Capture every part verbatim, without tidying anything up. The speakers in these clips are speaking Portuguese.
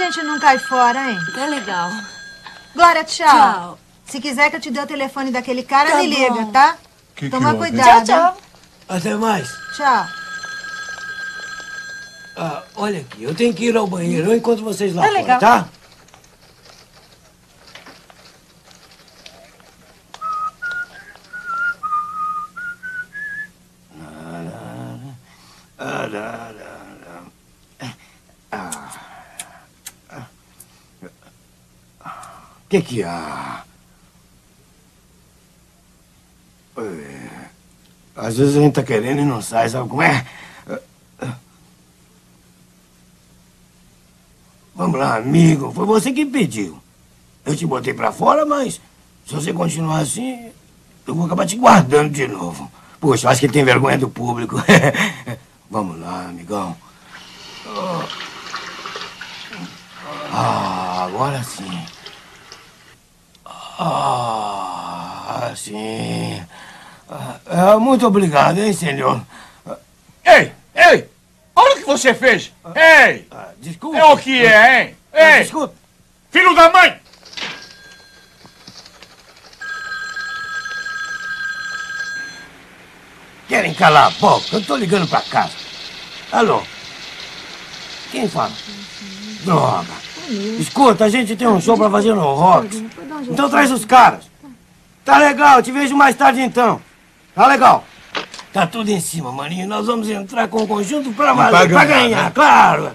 gente não cai fora, hein? Tá legal. Glória, tchau. Tchau. Se quiser que eu te dê o telefone daquele cara, Tá me liga, bom. tá? Que Toma que houve? cuidado. Tchau, tchau. Até mais. Tchau. Ah, olha aqui, eu tenho que ir ao banheiro. Eu encontro vocês lá Tá fora, legal. tá? O que que há? É, às vezes a gente tá querendo e não sai, sabe como é? Vamos lá, amigo. Foi você que pediu. Eu te botei pra fora, mas se você continuar assim, eu vou acabar te guardando de novo. Poxa, eu acho que ele tem vergonha do público. Vamos lá, amigão. Ah, agora sim. Ah, sim. Ah, muito obrigado, hein, senhor. Ei, ei! Olha o que você fez! Ei! Ah, desculpa. É o que é, hein? Ah, Ei! desculpa. Filho da mãe! Querem calar a boca? Eu tô ligando pra casa. Alô? Quem fala? Droga. Escuta, a gente tem um show pra fazer no Rox. Então traz os caras. Tá legal, te vejo mais tarde então. Tá legal. Tá tudo em cima, maninho. Nós vamos entrar com o conjunto pra valer, pra pra ganhar, ganhar, né? claro.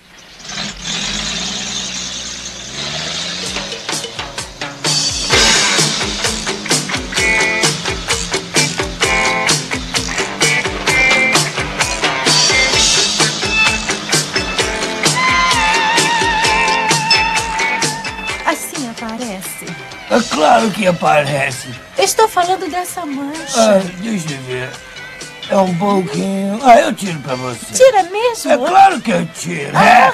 Assim aparece. É claro que aparece. Eu estou falando dessa mancha. Ah, deixa eu ver. É um pouquinho. Ah, eu tiro pra você. Tira mesmo? É claro que eu tiro. É.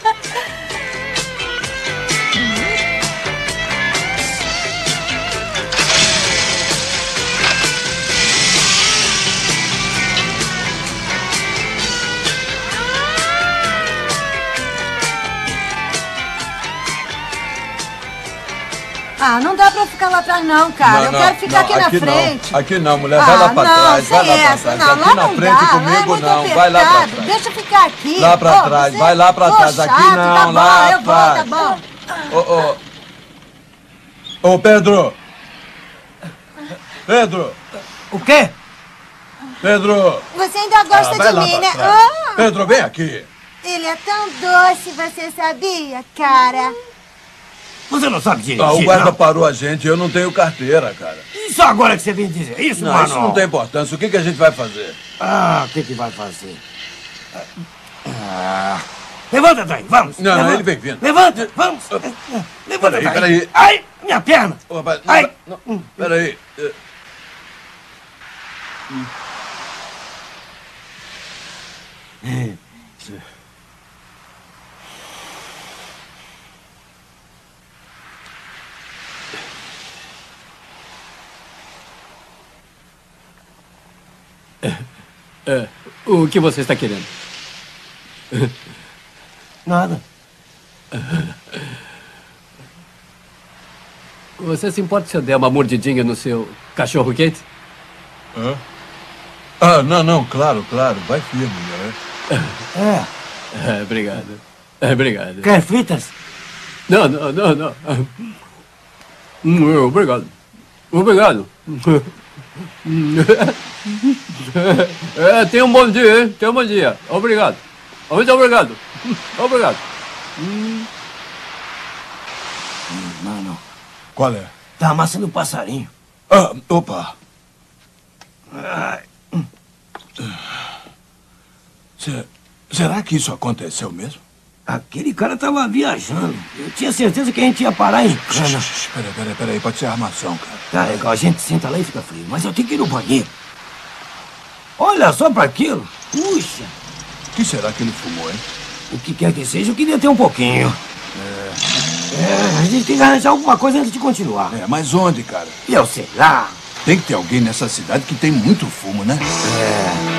Ah, não dá pra ficar lá atrás não, cara. eu quero ficar aqui na frente. Não. Aqui não, mulher. Ah, Vai lá pra não, trás, vai sem lá pra essa, trás. não, aqui lá na não frente dá, comigo lá é muito não. Vai lá pra apertado. trás. Deixa eu ficar aqui. Lá pra Ô, trás, você- vai lá pra Ô, trás. Aqui chato, não, tá bom, lá eu vou, atrás. tá bom. Ô, ô. Ô, Pedro. Pedro. O quê? Pedro. Você ainda gosta Ah, vai de lá mim, pra né? trás. Ah, Pedro, vem aqui. ele é tão doce, você sabia, cara? Você não sabe dirigir, Ah, o guarda não? parou a gente, eu não tenho carteira, cara. Isso agora que você vem dizer. Isso, Não, mano. isso não tem importância. O que, que a gente vai fazer? Ah, o que que vai fazer? Ah, levanta daí, vamos. Não, não, levanta. ele vem vindo. Levanta, vamos. Levanta Peraí, daí. peraí. Ai, minha perna. Ô, rapaz, não, Ai. não, peraí. Eh, É, o que você está querendo? Nada. Você se importa se eu der uma mordidinha no seu cachorro quente? hã? Ah, não, não, claro, claro. Vai firme, né? É. É, obrigado. É, obrigado. Quer fritas? Não, não, não, não. Hum, Obrigado. Obrigado. É, tenha um bom dia, hein? Tenha um bom dia. Obrigado. Muito obrigado. Obrigado. Mano, Qual é? tá amassando o passarinho. Ah, opa. Ai, Se- será que isso aconteceu mesmo? aquele cara tava viajando. Eu tinha certeza que a gente ia parar em cana. Peraí, peraí, peraí. Pode ser armação, cara. Tá legal, a gente senta lá e fica frio. Mas eu tenho que ir no banheiro. Olha só pra aquilo. Puxa, O que será que ele fumou, hein? o que quer que seja, eu queria ter um pouquinho. É, a gente tem que arranjar alguma coisa antes de continuar. É, mas onde, cara? E eu sei lá. Tem que ter alguém nessa cidade que tem muito fumo, né? É.